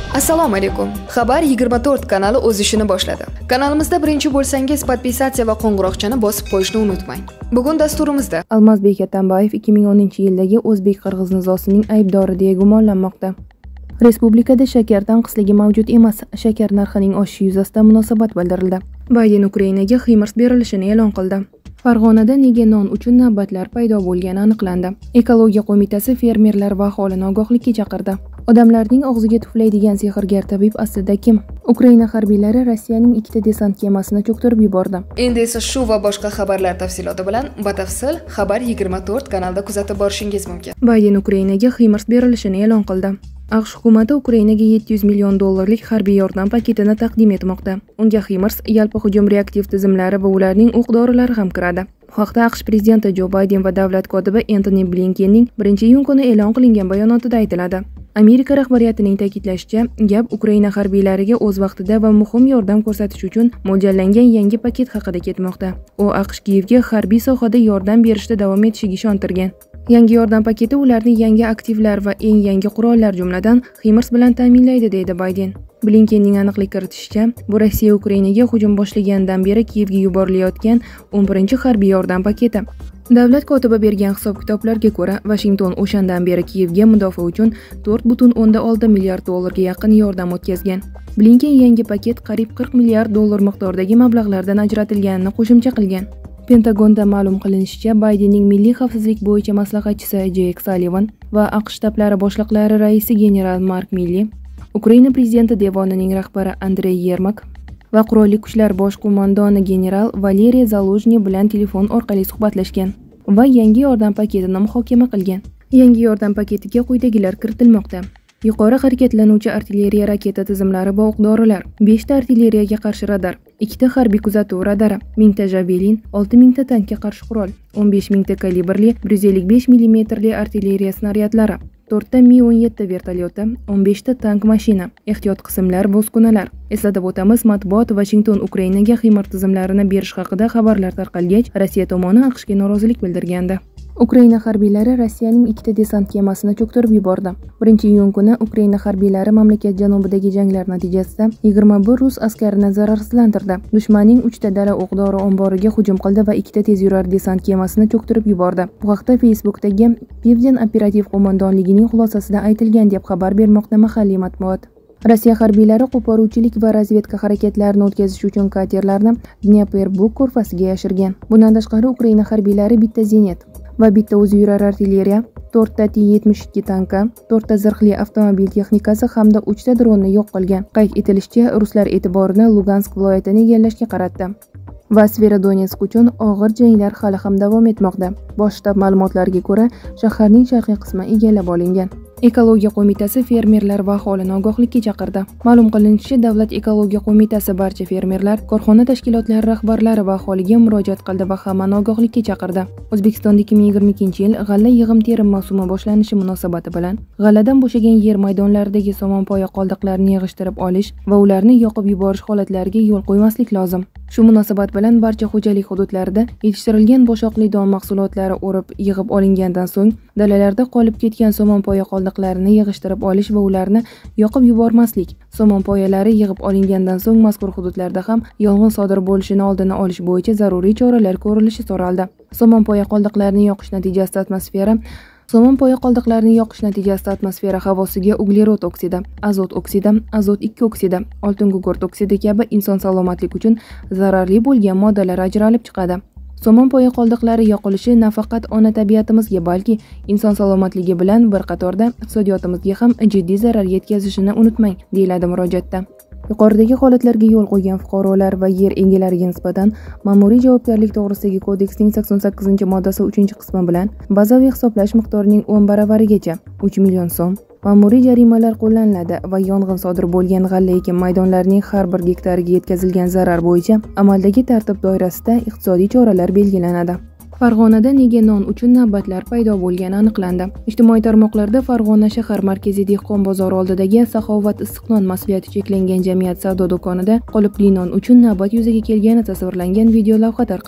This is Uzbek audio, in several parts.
Assalomu alaykum. Xabar 24 kanali o'z ishini boshladi. Kanalimizda birinchi bo'lsangiz, podpisatsiya va qo'ng'iroqchani bosib qo'yishni unutmang. Bugun dasturimizda Almazbek Atambayev 2010-yildagi o'zbek-qirg'iz nizosining aybdori deya gumonlanmoqda. Respublikada shakar tanqisligi mavjud emas. Shakar narxining oshishi yuzasidan munosabat bildirildi. Bayden Ukrainaga HIMARS berilishini e'lon qildi. Farg'onada nega non uchun navbatlar paydo bo'lgani aniqlandi. Ekologiya qo'mitasi fermerlar va aholini ogohlikka chaqirdi. Odamlarning og'ziga tuflaydigan sehrgar tabib aslida kim? Ukraina harbiylari Rossiyaning ikkita desant kemasini cho'ktirib yubordi. Endi esa shu va boshqa xabarlar tafsiloti bilan batafsil Xabar 24 kanalida kuzatib borishingiz mumkin. Bayden Ukrainaga HIMARS berilishini e'lon qildi. AQSh hukumati Ukrainaga 700 million dollarlik harbiy yordam paketini taqdim etmoqda. Unga HIMARS, yalpi hujum reaktiv tizimlari va ularning o'q-dorilari ham kiradi. Bu haqda AQSh prezidenti Jo Bayden va davlat kotibi Antoni Blinkenning 1-iyun kuni e'lon qilingan bayonotida aytiladi. Amerika rahbariyatining ta'kidlashicha, gap Ukraina harbiylariga o'z vaqtida va muhim yordam ko'rsatish uchun mo'ljallangan yangi paket haqida ketmoqda. U AQSh Kiyevga harbiy sohada yordam berishda davom etishiga ishontirgan. Yangi yordam paketi ularni yangi aktivlar va eng yangi qurollar jumladan HIMARS bilan ta'minlaydi, deydi Bayden. Blinkenning aniqlik kiritishicha, bu Rossiya Ukrainaga hujum boshlaganidan beri Kiyevga yuborilayotgan 11-chi harbiy yordam paketi. Davlat kotibi bergan hisob-kitoblarga ko'ra, Washington o'shandan beri Kiyevga mudofaa uchun 4,6 milliard dollarga yaqin yordam o'tkazgan. Blinken yangi paket qariyb 40 milliard dollar miqdoridagi mablag'lardan ajratilganini qo'shimcha qilgan. Pentagonda ma'lum qilinishicha, Baydenning milliy xavfsizlik bo'yicha maslahatchisi Jake Sullivan va AQSh shtablari boshliqlari raisi general Mark Milley, Ukraina prezidenti devonining rahbari Andrey Yermak va qurolli kuchlar bosh qo'mondoni general Valeriy Zaluzhniy bilan telefon orqali suhbatlashgan va yangi yordam paketini muhokama qilgan. Yangi yordam paketiga quyidagilar kiritilmoqda: yuqori harakatlanuvchi artilleriya raketa tizimlari va o'q-dorilar, 5 ta artilleriyaga qarshi radar, 2 ta harbiy kuzatuv radari, 1000 ta javelin, 6000 ta tankga qarshi qurol, 15000 ta kalibrli 155 mm artilleriya snaryadlari, 4 ta Mi-17 vertolyoti, 15 ta tank mashina, ehtiyot qismlar va uskunalar. Eslatib o'tamiz, matbuot Washington Ukrainaga HIMARS tizimlarini berish haqida xabarlar tarqalgach, Rossiya tomoni AQShga norozilik bildirgandi. Ukraina harbiylari Rossiyaning ikkita desant kemasini cho'ktirib yubordi. 1-iyun kuni Ukraina harbiylari mamlakat janubidagi janglar natijasida 21 rus askarini zararsizlantirdi. Dushmanning 3 ta dala o'q-dori omboriga hujum qildi va 2 ta tezyurar desant kemasini cho'ktirib yubordi. Bu haqda Facebook'dagi Pivden operativ qo'mondonligining xulosasida aytilgan deb xabar bermoqda mahalliy matbuot. Rossiya harbiylari qo'poruvchilik va razvedka harakatlarini o'tkazish uchun katerlarni Dnepr-Buk ko'rfaziga yashirgan. Bundan tashqari Ukraina harbiylari bitta zenit va bitta o'zi yurar artilleriya, 4 ta T-72 tanka, 4 ta zirhli avtomobil texnikasi hamda 3 ta dronni yo'q qilgan. Qayd etilishicha, ruslar e'tiborini Lugansk viloyatini egallashga qaratdi va Severodonetsk uchun og'ir janglar hali ham davom etmoqda. Bosh shtab ma'lumotlariga ko'ra, shaharning sharqiy qismi egallab olingan. Ekologiya qo'mitasi fermerlar va aholini ogohlikka chaqirdi. Ma'lum qilinishicha, Davlat ekologiya qo'mitasi barcha fermerlar, korxona tashkilotlari rahbarlari va aholiga murojaat qildi va hammani ogohlikka chaqirdi. O'zbekistonda 2022-yil g'alla yig'im-terim mavsumi boshlanishi munosabati bilan g'alladan bo'shagan yer maydonlaridagi somonpoya qoldiqlarini yig'ishtirib olish va ularni yoqib yuborish holatlariga yo'l qo'ymaslik lozim. Shu munosabat bilan barcha xo'jalik hududlarida yetishtirilgan boshoqli don mahsulotlari o'rib yig'ib olingandan so'ng dalalarda qolib ketgan somonpoya qoldiqlarini yig'ishtirib olish va ularni yoqib yubormaslik. Somonpoyalari yig'ib olingandan so'ng mazkur hududlarda ham yong'in sodir bo'lishini oldini olish bo'yicha zaruriy choralar ko'rilishi so'raldi. Somonpoya qoldiqlarini yoqish natijasida atmosfera havosiga uglerod oksidi, azot oksidi, azot 2 oksidi, oltin gugurt oksidi kabi inson salomatligi uchun zararli bo'lgan moddalar ajralib chiqadi. Somonpoya qoldiqlari yoqilishi nafaqat ona tabiatimizga, balki inson salomatligi bilan bir qatorda iqtisodiyotimizga ham jiddiy zarar yetkazishini unutmang, deyiladi murojaatda. Yuqoridagi holatlarga yo'l qo'ygan fuqarolar va yer egalariga nisbatan ma'muriy javobgarlik to'g'risidagi kodeksning 88-moddasi 3-qismi bilan bazaviy hisoblash miqdorining 10 baravarigacha 3 million so'm ma'muriy jarimalar qo'llaniladi va yong'in sodir bo'lgan g'alla ekin maydonlarining har bir gektariga yetkazilgan zarar bo'yicha amaldagi tartib doirasida iqtisodiy choralar belgilanadi. Farg'onada nega non uchun navbatlar paydo bo'lgani aniqlandi. Ijtimoiy tarmoqlarda Farg'ona shahar markaziy dehqon bozori oldidagi Saxovat issiqnon mas'uliyati cheklangan jamiyat savdo do'konida qolipli non uchun navbat yuzaga kelgani tasvirlangan video lavha tarqaldi.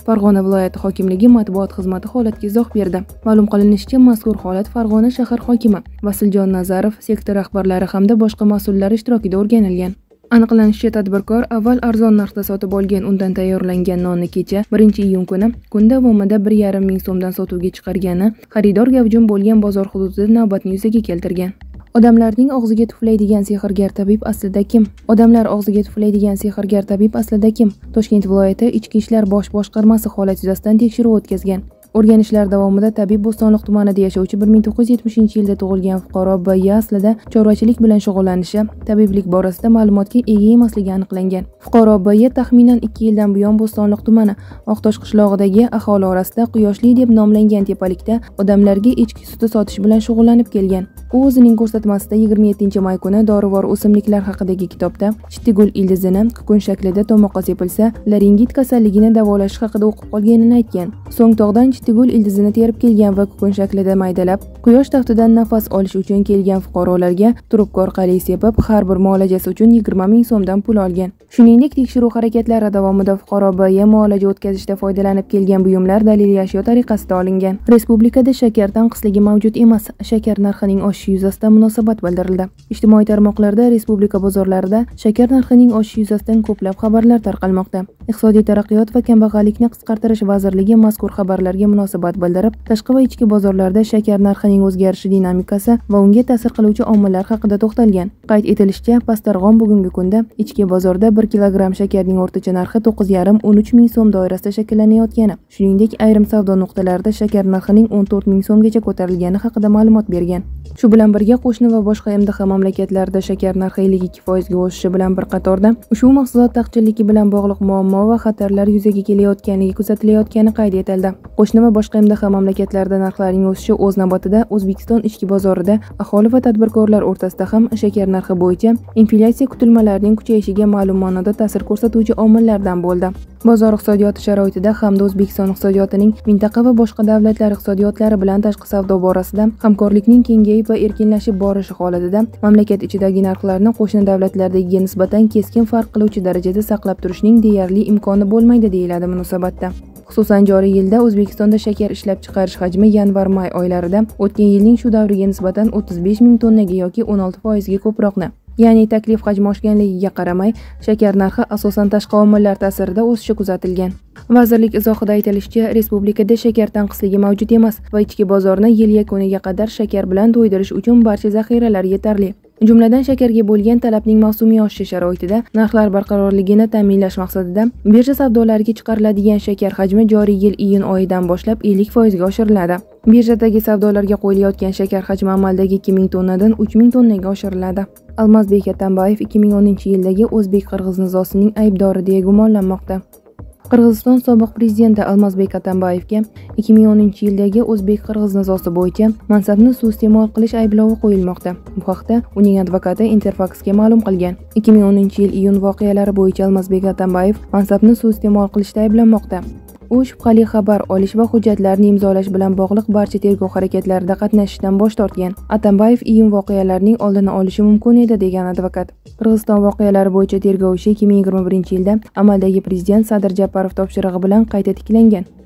Farg'ona viloyati hokimligi matbuot xizmati holatga izoh berdi. Ma'lum qilinishicha, mazkur holat Farg'ona shahar hokimi Vasiljon Nazarov, sektor rahbarlari hamda boshqa mas'ullar ishtirokida o'rganilgan. Aniqlanishicha, tadbirkor avval arzon narxda sotib olgan undan tayyorlangan nonni kecha 1-iyun kuni kun davomida 1,5 ming so'mdan sotuvga chiqargani xaridor gavjum bo'lgan bozor hududida navbatni yuzaga keltirgan. Odamlarning og'ziga tuflaydigan sehrgar tabib aslida kim? Odamlar og'ziga tuflaydigan sehrgar tabib aslida kim? Toshkent viloyati Ichki ishlar bosh boshqarmasi holat yuzasidan tekshiruv o'tkazgan. O'rganishlar davomida tabib Bo'stonliq tumanida yashovchi 1970-yilda tug'ilgan fuqaro B.Y. aslida chorvachilik bilan shug'ullanishi, tabiblik borasida ma'lumotga ega emasligi aniqlangan. Fuqaro B.Y. taxminan 2 yildan buyon Bo'stonliq tumani Oqtosh qishlog'idagi aholi orasida Quyoshli deb nomlangan tepalikda odamlarga echki suti sotish bilan shug'ullanib kelgan. U o'zining ko'rsatmasida 27 may kuni dorivor o'simliklar haqidagi kitobda chittigul ildizini kukun shaklida tomoqqa sepilsa, laringit kasalligini davolash haqida o'qib qolganini aytgan. So'ng tog'dan chittigul ildizini terib kelgan va kukun shaklida maydalab, quyosh taftidan nafas olish uchun kelgan fuqarolarga trubka orqali sepib, har bir muolajasi uchun 20 ming so'mdan pul olgan. Shuningdek, tekshiruv harakatlari davomida fuqaro B.Y. muolaja o'tkazishda foydalanib kelgan buyumlar daliliy ashyo tariqasida olingan. Respublikada shakar tanqisligi mavjud emas. Shakar narxining oshishi yuzasidan munosabat bildirildi. Ijtimoiy tarmoqlarda respublika bozorlarida shakar narxining oshishi yuzasidan ko'plab xabarlar tarqalmoqda. Iqtisodiy taraqqiyot va kambag'allikni qisqartirish vazirligi mazkur xabarlarga munosabat bildirib, tashqi va ichki bozorlarda shakar narxining o'zgarishi dinamikasi va unga ta'sir qiluvchi omillar haqida to'xtalgan. Qayd etilishicha, Pastarg'om bugungi kunda ichki bozorda 1 kilogramm shakarning o'rtacha narxi 9,5–13 ming so'm doirasida shakllanayotgani, shuningdek, ayrim savdo nuqtalarida shakar narxining 14 ming so'mgacha ko'tarilgani haqida ma'lumot bergan. Shu bilan birga qo'shni va boshqa MDH mamlakatlarida shakar narxi 52% ga o'sishi bilan bir qatorda ushbu mahsulot taqchilligi bilan bog'liq muammo va xatarlar yuzaga kelayotganligi kuzatilayotgani qayd etildi. Qo'shni va boshqa MDH mamlakatlarda narxlarning o'sishi o'z navbatida O'zbekiston ichki bozorida aholi va tadbirkorlar o'rtasida ham shakar narxi bo'yicha inflyatsiya kutilmalarining kuchayishiga ma'lum ma'noda ta'sir ko'rsatuvchi omillardan bo'ldi. Bozor iqtisodiyoti sharoitida hamda O'zbekiston iqtisodiyotining mintaqa va boshqa davlatlar iqtisodiyotlari bilan tashqi savdo borasida hamkorlikning kengayib va erkinlashib borishi holatida mamlakat ichidagi narxlarni qo'shni davlatlardagiga nisbatan keskin farq qiluvchi darajada saqlab turishning deyarli imkoni bo'lmaydi, deyiladi munosabatda. Xususan, joriy yilda O'zbekistonda shakar ishlab chiqarish hajmi yanvar-may oylarida o'tgan yilning shu davriga nisbatan 35 ming tonnaga yoki 16% ga ko'proqni. Ya'ni taklif hajmi oshganligiga qaramay, shakar narxi asosan tashqi omillar ta'sirida o'sishi kuzatilgan. Vazirlik izohida aytilishicha, respublikada shakar tanqisligi mavjud emas va ichki bozorni yil yakuniga qadar shakar bilan to'ydirish uchun barcha zaxiralar yetarli. Jumladan, shakarga bo'lgan talabning mavsumiy oshishi sharoitida narxlar barqarorligini ta'minlash maqsadida birja savdolariga chiqariladigan shakar hajmi joriy yil iyun oyidan boshlab 50% ga oshiriladi. Birjadagi savdolarga qo'yilayotgan shakar hajmi amaldagi 2000 tonnadan 3000 tonnaga oshiriladi. Almazbek Atambayev 2010-yildagi o'zbek-qirg'iz nizosining aybdori deya gumonlanmoqda. Qirg'iziston sobiq prezidenti Almazbek Atambayevga 2010-yildagi o'zbek-qirg'iz nizosi bo'yicha mansabni suiiste'mol qilish ayblovi qo'yilmoqda. Bu haqda uning advokati Interfax'ga ma'lum qilgan. 2010-yil iyun voqealari bo'yicha Almazbek Atambayev mansabni suiiste'mol qilishda ayblanmoqda. U shubhali xabar olish va hujjatlarni imzolash bilan bog'liq barcha tergov harakatlarida qatnashishdan bosh tortgan. Atambayev iyun voqealarining oldini olishi mumkin edi, degan advokat. Qirg'iziston voqealari bo'yicha tergov ishi 2021-yilda amaldagi prezident Sadir Japarov topshirig'i bilan qayta tiklangan.